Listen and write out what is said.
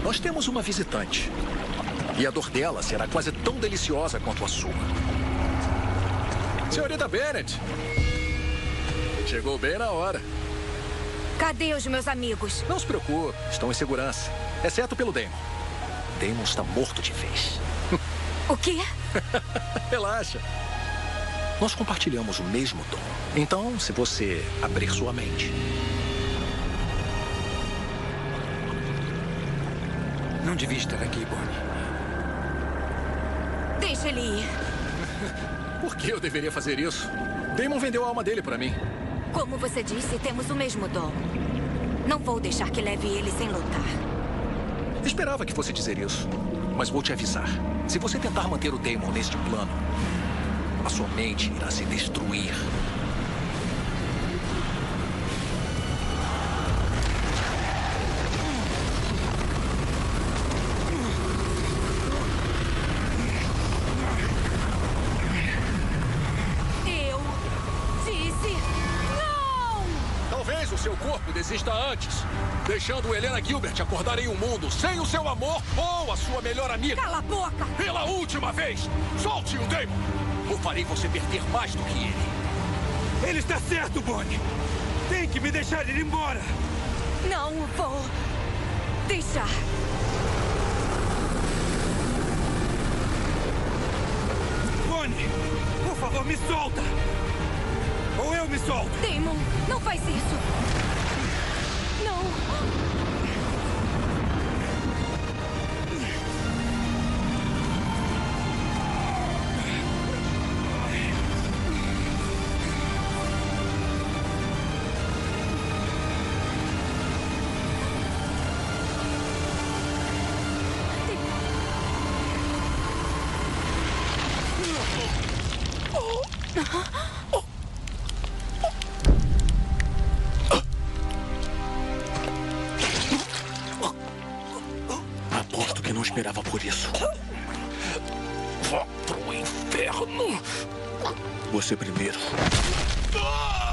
nós temos uma visitante. E a dor dela será quase tão deliciosa quanto a sua. Senhorita Bennett. Chegou bem na hora. Cadê os meus amigos? Não se preocupe, estão em segurança. Exceto pelo Damon. Damon está morto de vez. O quê? Relaxa. Nós compartilhamos o mesmo dom. Então, se você abrir sua mente... Não devia estar aqui, Bonnie. Deixa ele ir. Por que eu deveria fazer isso? Damon vendeu a alma dele para mim. Como você disse, temos o mesmo dom. Não vou deixar que leve ele sem lutar. Esperava que fosse dizer isso. Mas vou te avisar. Se você tentar manter o Damon neste plano, a sua mente irá se destruir. Eu disse não! Talvez o seu corpo desista antes, deixando Helena Gilbert acordar em um mundo sem o seu amor ou a sua melhor amiga. Cala a boca! Pela última vez, solte o Damon! Ou farei você perder mais do que ele. Ele está certo, Bonnie. Tem que me deixar ir embora. Não vou deixar. Bonnie, por favor, me solta. Ou eu me solto. Damon, não faz isso. Não. Aposto que não esperava por isso. Vá pro inferno. Você primeiro.